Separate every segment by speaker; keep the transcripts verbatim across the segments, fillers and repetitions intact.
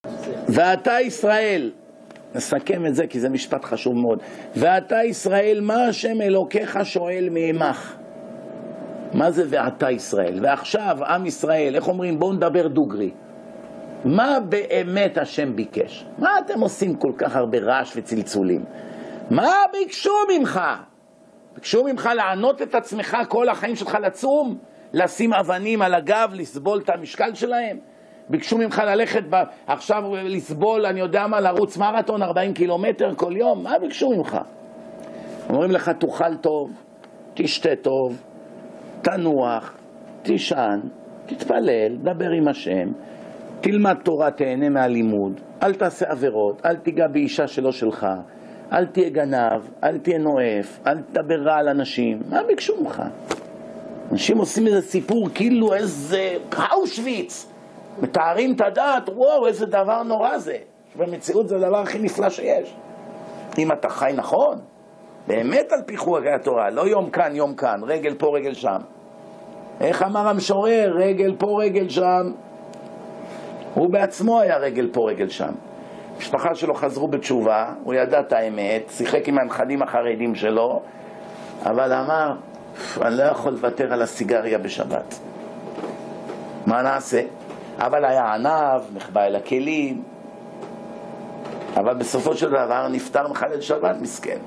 Speaker 1: ואתה ישראל, נסכם את זה כי זה משפט חשוב מאוד. ואתה ישראל, מה השם אלוקיך שואל מעמך? מה זה ואתה ישראל? ועכשיו עם ישראל, איך אומרים? בואו נדבר דוגרי. מה באמת השם ביקש? מה אתם עושים כל כך הרבה רעש וצלצולים? מה ביקשו ממך? ביקשו ממך לענות את עצמך כל החיים שלך לצום? לשים אבנים על הגב, לסבול את המשקל שלהם? ביקשו ממך ללכת ב... עכשיו לסבול, אני יודע מה, לרוץ מרתון ארבעים קילומטר כל יום? מה ביקשו ממך? אומרים לך תאכל טוב, תשתה טוב, תנוח, תישן, תתפלל, דבר עם השם, תלמד תורה, תהנה מהלימוד, אל תעשה עבירות, אל תיגע באישה שלא שלך, אל תהיה גנב, אל תהיה נואף, אל תדבר רע על אנשים. מה ביקשו ממך? אנשים עושים איזה סיפור כאילו איזה אושוויץ, מתארים את הדעת, וואו איזה דבר נורא זה. במציאות זה הדבר הכי נפלא שיש. אם אתה חי נכון, באמת על פי חוקי התורה, לא יום כאן יום כאן, רגל פה רגל שם. איך אמר המשורר? רגל פה רגל שם. הוא בעצמו היה רגל פה רגל שם. המשפחה שלו חזרו בתשובה, הוא ידע את האמת, שיחק עם הנכדים החרדים שלו, אבל אמר, אני לא יכול לוותר על הסיגריה בשבת. מה נעשה? אבל היה ענב, נחבא אל הכלים, אבל בסופו של דבר נפטר מחלל שבת, מסכן.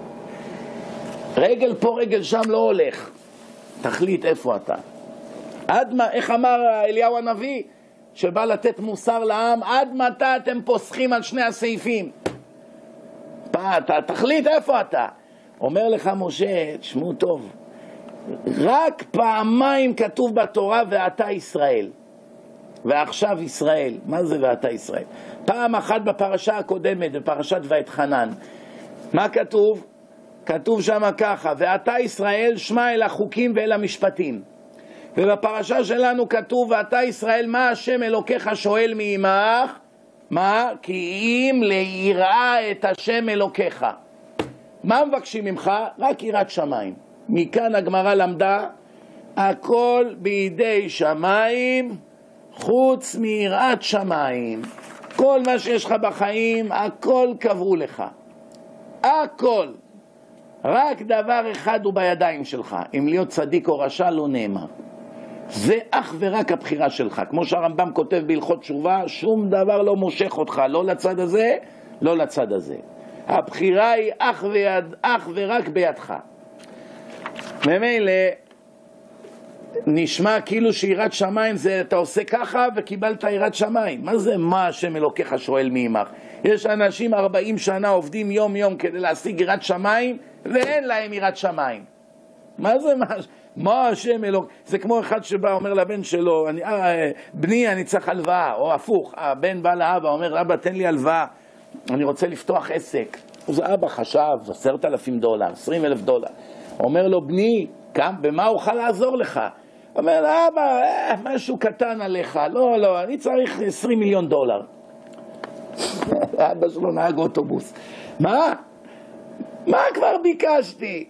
Speaker 1: רגל פה רגל שם לא הולך. תחליט איפה אתה. עד מה, איך אמר אליהו הנביא שבא לתת מוסר לעם, עד מתי אתם פוסחים על שני הסעיפים? אתה, תחליט איפה אתה. אומר לך משה, תשמעו טוב, רק פעמיים כתוב בתורה ואתה ישראל. ועכשיו ישראל. מה זה ואתה ישראל? פעם אחת בפרשה הקודמת, בפרשת ואתחנן. מה כתוב? כתוב שם ככה, ואתה ישראל שמע אל החוקים ואל המשפטים. ובפרשה שלנו כתוב, ואתה ישראל מה השם אלוקיך שואל מעמך? מה? כי אם ליראה את השם אלוקיך. מה מבקשים ממך? רק יראת שמיים. מכאן הגמרא למדה, הכל בידי שמיים חוץ מיראת שמיים. כל מה שיש לך בחיים, הכל קבעו לך. הכל. רק דבר אחד הוא בידיים שלך. אם להיות צדיק או רשע לא נאמר. זה אך ורק הבחירה שלך. כמו שהרמב"ם כותב בהלכות תשובה, שום דבר לא מושך אותך, לא לצד הזה, לא לצד הזה. הבחירה היא אך, ויד, אך ורק בידך. ממילא נשמע כאילו שיראת שמיים זה אתה עושה ככה וקיבלת יראת שמיים. מה זה מה השם אלוקיך שואל מעמך? יש אנשים ארבעים שנה עובדים יום יום כדי להשיג יראת שמיים ואין להם יראת שמיים. מה זה מה, מה השם אלוק? זה כמו אחד שבא אומר לבן שלו, אני, אה, בני אני צריך הלוואה, או הפוך, הבן בא לאבא אומר אבא תן לי הלוואה, אני רוצה לפתוח עסק. אז אבא חשב עשרת אלפים דולר, עשרים אלף דולר. אומר לו בני, כמה, במה אוכל לעזור לך? אומר לו אבא, אה, משהו קטן עליך, לא לא, אני צריך עשרים מיליון דולר. אבא שלו נהג אוטובוס. מה? מה כבר ביקשתי?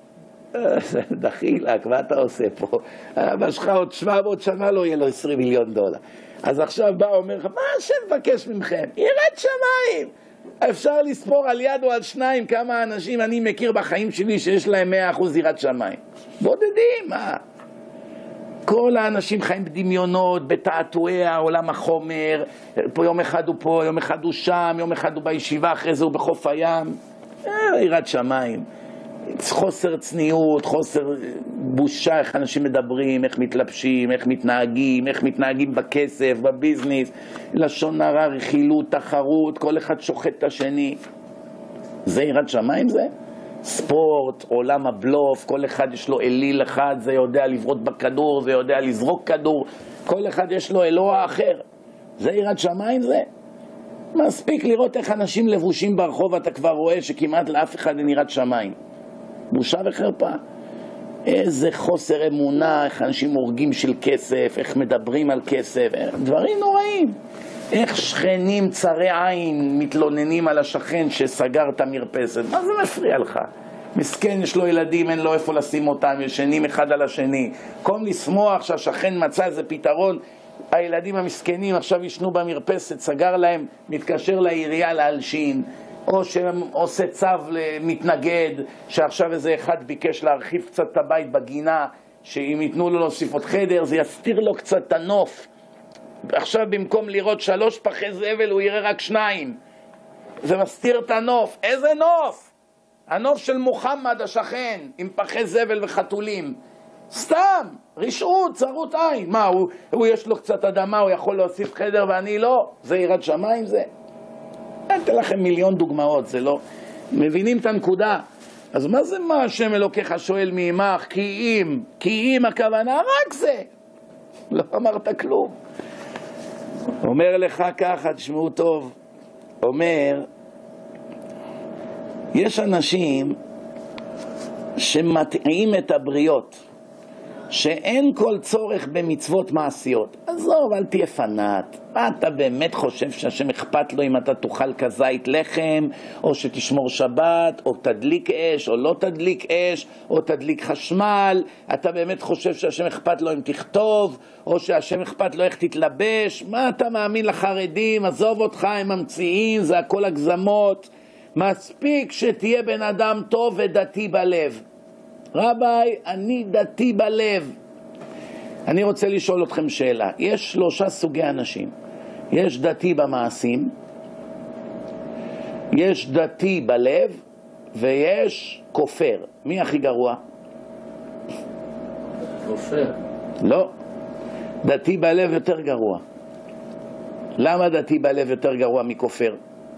Speaker 1: דחילק, מה אתה עושה פה? אבא שלך עוד שבע מאות שנה לא יהיה לו עשרים מיליון דולר. אז עכשיו בא אומר לך, מה השם מבקש ממכם? יראת שמיים. אפשר לספור על יד או על שניים כמה אנשים אני מכיר בחיים שלי שיש להם מאה אחוז יראת שמיים. בודדים, מה? כל האנשים חיים בדמיונות, בתעתועי העולם החומר, פה יום אחד הוא פה, יום אחד הוא שם, יום אחד הוא בישיבה, אחרי זה הוא בחוף הים. אה, יראת שמיים. חוסר צניעות, חוסר בושה, איך אנשים מדברים, איך מתלבשים, איך מתנהגים, איך מתנהגים בכסף, בביזנס, לשון הרע, רכילות, תחרות, כל אחד שוחט את השני. זה יראת שמיים זה? ספורט, עולם הבלוף, כל אחד יש לו אליל אחד, זה יודע לברות בכדור, זה יודע לזרוק כדור, כל אחד יש לו אלוה אחר. זה יראת שמיים זה? מספיק לראות איך אנשים לבושים ברחוב, אתה כבר רואה שכמעט לאף אחד אין יראת שמיים. בושה וחרפה. איזה חוסר אמונה, איך אנשים הורגים של כסף, איך מדברים על כסף, דברים נוראים. איך שכנים צרי עין מתלוננים על השכן שסגר את המרפסת. מה זה מפריע לך? מסכן, יש לו ילדים, אין לו איפה לשים אותם, ישנים אחד על השני. קום לשמוח שהשכן מצא איזה פתרון, הילדים המסכנים עכשיו ישנו במרפסת, סגר להם, מתקשר לעירייה להלשין, או שעושה צו למתנגד, שעכשיו איזה אחד ביקש להרחיב קצת את הבית בגינה, שאם ייתנו לו להוסיף עוד חדר, זה יסתיר לו קצת את הנוף. עכשיו במקום לראות שלוש פחי זבל, הוא יראה רק שניים. זה מסתיר את הנוף. איזה נוף? הנוף של מוחמד השכן, עם פחי זבל וחתולים. סתם, רשעות, צרות עין. מה, הוא, הוא יש לו קצת אדמה, הוא יכול להוסיף חדר ואני לא? זה ירד שמיים זה? אני אתן לכם מיליון דוגמאות, זה לא... מבינים את הנקודה? אז מה זה מה השם אלוקיך שואל מעמך? כי אם, כי אם הכוונה רק זה. לא אמרת כלום. אומר לך ככה, תשמעו טוב. אומר, יש אנשים שמטעים את הבריות, שאין כל צורך במצוות מעשיות. עזוב, אל תהיה פנאט. מה אתה באמת חושב שהשם אכפת לו אם אתה תאכל כזית לחם, או שתשמור שבת, או תדליק אש, או לא תדליק אש, או תדליק חשמל? אתה באמת חושב שהשם אכפת לו אם תכתוב, או שהשם אכפת לו איך תתלבש? מה אתה מאמין לחרדים? עזוב אותך, הם ממציאים, זה הכל הגזמות. מספיק שתהיה בן אדם טוב ודתי בלב. רבי, אני דתי בלב. אני רוצה לשאול אתכם שאלה. יש שלושה סוגי אנשים. יש דתי במעשים, יש דתי בלב, ויש כופר. מי הכי גרוע?
Speaker 2: כופר.
Speaker 1: לא. דתי בלב יותר גרוע. למה דתי בלב יותר גרוע מכופר?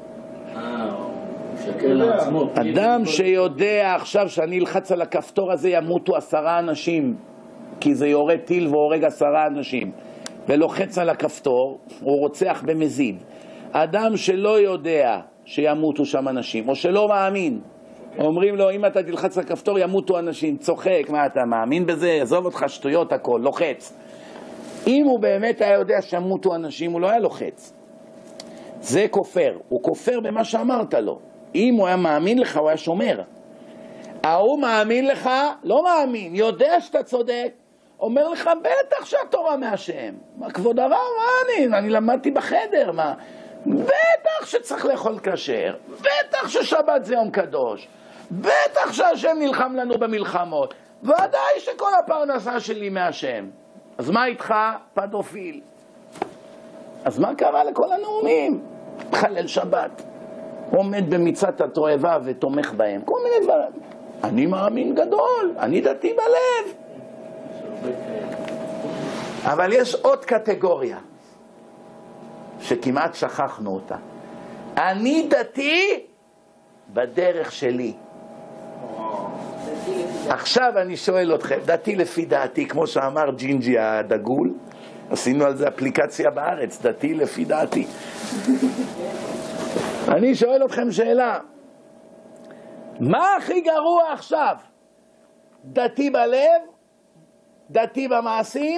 Speaker 1: אדם שיודע עכשיו שאני אלחץ על הכפתור הזה ימותו עשרה אנשים, כי זה יורד טיל והורג עשרה אנשים, ולוחץ על הכפתור, הוא רוצח במזיד. אדם שלא יודע שימותו שם אנשים, או שלא מאמין, אומרים לו אם אתה תלחץ על הכפתור ימותו אנשים, צוחק, מה אתה מאמין בזה? עזוב אותך שטויות הכל, לוחץ. אם הוא באמת היה יודע שימותו אנשים, הוא לא היה לוחץ. זה כופר, הוא כופר במה שאמרת לו. אם הוא היה מאמין לך, הוא היה שומר. ההוא מאמין לך, לא מאמין, יודע שאתה צודק, אומר לך, בטח שהתורה מהשם. מה כבוד הרב? מה אני? אני למדתי בחדר, מה? בטח שצריך לאכול כשר, בטח ששבת זה יום קדוש, בטח שהשם נלחם לנו במלחמות, ודאי שכל הפרנסה שלי מהשם. אז מה איתך? פדופיל. אז מה קרה לכל הנאומים? חלל שבת. עומד במצוות התועבה ותומך בהם. כל מיני דברים. אני מאמין גדול, אני דתי בלב. אבל יש עוד קטגוריה שכמעט שכחנו אותה. אני דתי בדרך שלי. עכשיו אני שואל אתכם, דתי לפי דעתי, כמו שאמר ג'ינג'י הדגול, עשינו על זה אפליקציה בארץ, דתי לפי דעתי. אני שואל אתכם שאלה, מה הכי גרוע עכשיו? דתי בלב? דתי במעשים?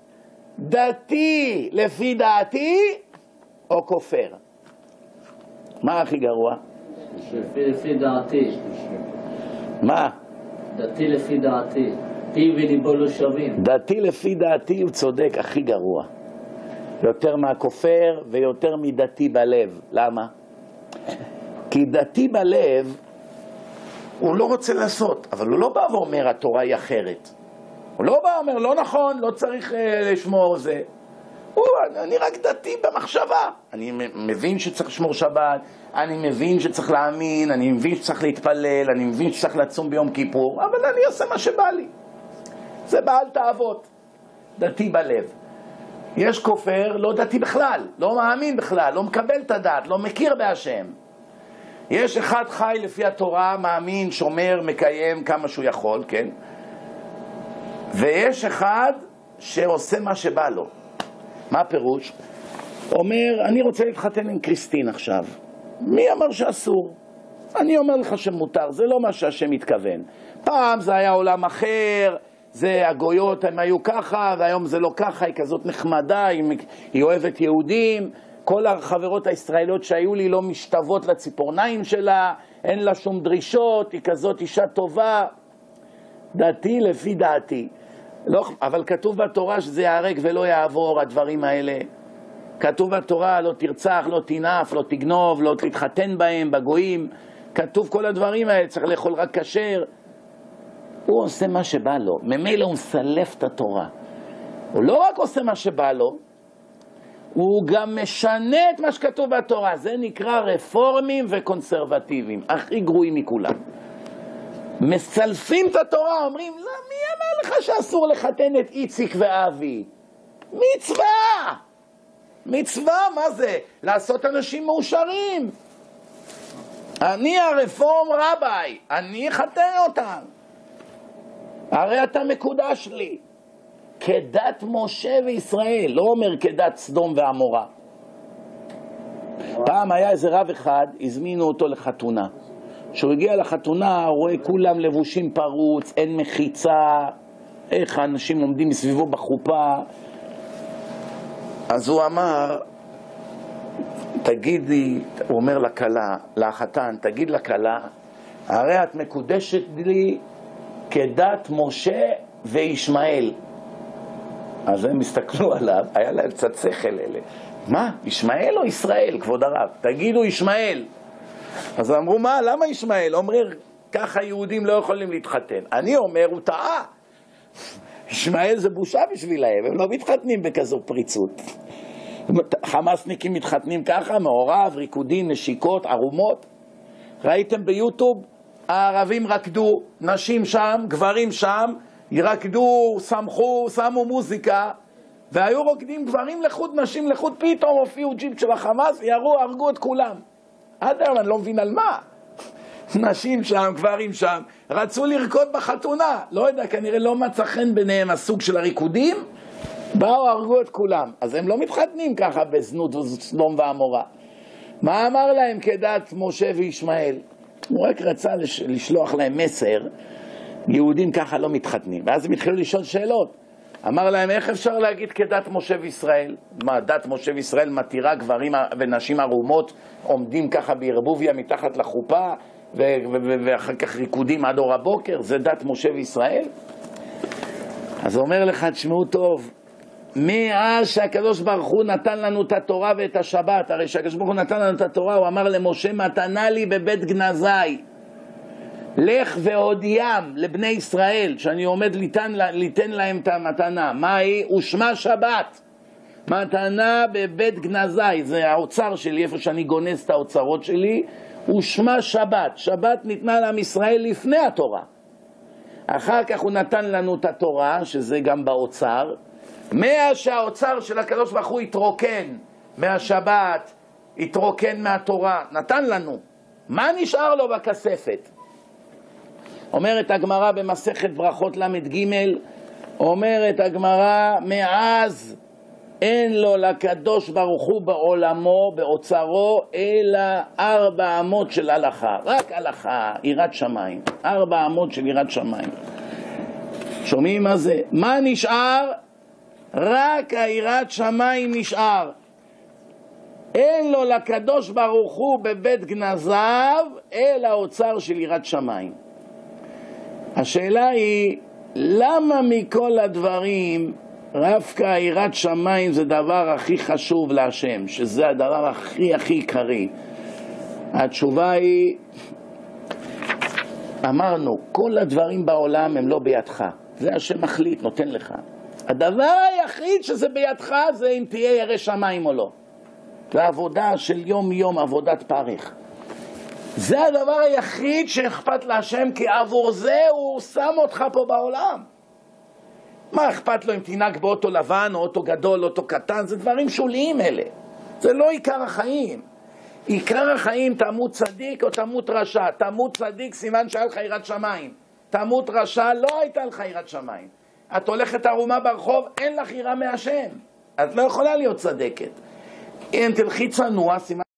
Speaker 1: דתי לפי דעתי? או כופר? מה הכי גרוע?
Speaker 2: לפי דעתי.
Speaker 1: מה?
Speaker 2: דתי לפי דעתי. פי וליבו לא שווים.
Speaker 1: דתי לפי דעתי הוא צודק, הכי גרוע. יותר מהכופר ויותר מדתי בלב. למה? כי דתי בלב הוא לא רוצה לעשות, אבל הוא לא בא ואומר התורה היא אחרת. הוא לא בא ואומר לא נכון, לא צריך uh, לשמור זה. הוא, אני רק דתי במחשבה. אני מבין שצריך לשמור שבת, אני מבין שצריך להאמין, אני מבין שצריך להתפלל, אני מבין שצריך לצום ביום כיפור, אבל אני עושה מה שבא לי. זה בעל תאוות. דתי בלב. יש כופר, לא דתי בכלל, לא מאמין בכלל, לא מקבל את הדת, לא מכיר בהשם. יש אחד חי לפי התורה, מאמין, שומר, מקיים כמה שהוא יכול, כן? ויש אחד שעושה מה שבא לו. מה הפירוש? אומר, אני רוצה להתחתן עם קריסטין עכשיו. מי אמר שאסור? אני אומר לך שמותר, זה לא מה שהשם מתכוון. פעם זה היה עולם אחר, זה הגויות הם היו ככה, והיום זה לא ככה, היא כזאת נחמדה, היא, היא אוהבת יהודים. כל החברות הישראליות שהיו לי לא משתוות לציפורניים שלה, אין לה שום דרישות, היא כזאת אישה טובה. דעתי לפי דעתי. לא, אבל כתוב בתורה שזה יהרג ולא יעבור, הדברים האלה. כתוב בתורה, לא תרצח, לא תנאף, לא תגנוב, לא תתחתן בהם, בגויים. כתוב כל הדברים האלה, צריך לאכול רק כשר. הוא עושה מה שבא לו, ממילא הוא מסלף את התורה. הוא לא רק עושה מה שבא לו, הוא גם משנה את מה שכתוב בתורה. זה נקרא רפורמים וקונסרבטיביים, הכי גרועים מכולם. מסלפים את התורה, אומרים, לא, מי אמר לך שאסור לחתן את איציק ואבי? מצווה! מצווה, מה זה? לעשות אנשים מאושרים. אני הרפורם רביי, אני אחתן אותם. הרי אתה מקודש לי. כדת משה וישראל, לא אומר כדת סדום ועמורה. פעם היה איזה רב אחד, הזמינו אותו לחתונה. כשהוא הגיע לחתונה, הוא רואה כולם לבושים פרוץ, אין מחיצה, איך האנשים עומדים מסביבו בחופה. אז הוא אמר, תגידי, הוא אומר לכלה, לחתן, תגיד לכלה, הרי את מקודשת לי כדת משה וישמעאל. אז הם הסתכלו עליו, היה להם קצת שכל אלה. מה, ישמעאל או ישראל, כבוד הרב? תגידו ישמעאל. אז אמרו, מה, למה ישמעאל? אומר, ככה יהודים לא יכולים להתחתן. אני אומר, הוא טעה. ישמעאל זה בושה בשבילהם, הם לא מתחתנים בכזו פריצות. חמאסניקים מתחתנים ככה, מעורב, ריקודים, נשיקות, ערומות. ראיתם ביוטיוב? הערבים רקדו, נשים שם, גברים שם, ירקדו, שמחו, שמו מוזיקה, והיו רוקדים גברים לחוד, נשים לחוד, פתאום הופיעו ג'יפ של החמאס, ירו, הרגו את כולם. עד היום אני לא מבין על מה. נשים שם, גברים שם, רצו לרקוד בחתונה, לא יודע, כנראה לא מצא חן ביניהם הסוג של הריקודים, באו, הרגו את כולם. אז הם לא מתחתנים ככה בזנות וסדום ועמורה. מה אמר להם כדת משה וישמעאל? הוא רק רצה לש... לשלוח להם מסר, יהודים ככה לא מתחתנים. ואז הם התחילו לשאול שאלות. אמר להם, איך אפשר להגיד כדת משה וישראל? מה, דת משה וישראל מתירה גברים ונשים ערומות עומדים ככה בערבוביה מתחת לחופה ו- ו- ו- ואחר כך ריקודים עד אור הבוקר? זה דת משה וישראל? אז אומר לך, תשמעו טוב, מאז שהקדוש ברוך הוא נתן לנו את התורה ואת השבת, הרי שהקדוש ברוך הוא נתן לנו את התורה, הוא אמר למשה, מתנה לי בבית גנזי, לך והודיים לבני ישראל שאני עומד ליתן, ליתן להם את המתנה. מה היא? ושמה שבת, מתנה בבית גנזי, זה האוצר שלי, איפה שאני גונז את האוצרות שלי. ושמה שבת, שבת ניתנה לעם ישראל לפני התורה, אחר כך הוא נתן לנו את התורה, שזה גם באוצר. מאז שהאוצר של הקדוש ברוך הוא התרוקן מהשבת, התרוקן מהתורה, נתן לנו, מה נשאר לו בכספת? אומרת הגמרא במסכת ברכות למד ג', אומרת הגמרא, מאז אין לו לקדוש ברוך הוא בעולמו, באוצרו, אלא ארבע אמות של הלכה. רק הלכה, יראת שמיים. ארבע אמות של יראת שמיים. שומעים מה זה? מה נשאר? רק היראת שמיים נשאר. אין לו לקדוש ברוך הוא בבית גנזיו, אלא אוצר של יראת שמיים. השאלה היא, למה מכל הדברים דווקא יראת שמיים זה דבר הכי חשוב להשם, שזה הדבר הכי הכי עיקרי? התשובה היא, אמרנו, כל הדברים בעולם הם לא בידך, זה השם מחליט, נותן לך. הדבר היחיד שזה בידך זה אם תהיה ירא שמיים או לא. ועבודה של יום יום, עבודת פרך. זה הדבר היחיד שאכפת להשם, כי עבור זה הוא שם אותך פה בעולם. מה אכפת לו אם תנהג באוטו לבן או אוטו גדול, אוטו קטן? זה דברים שוליים אלה, זה לא עיקר החיים. עיקר החיים, תמות צדיק או תמות רשע. תמות צדיק סימן שהיה לך יראת שמיים, תמות רשע לא הייתה לך יראת שמיים. את הולכת ערומה ברחוב, אין לך יראה מהשם, את לא יכולה להיות צדקת. אם תלכי צנוע סימן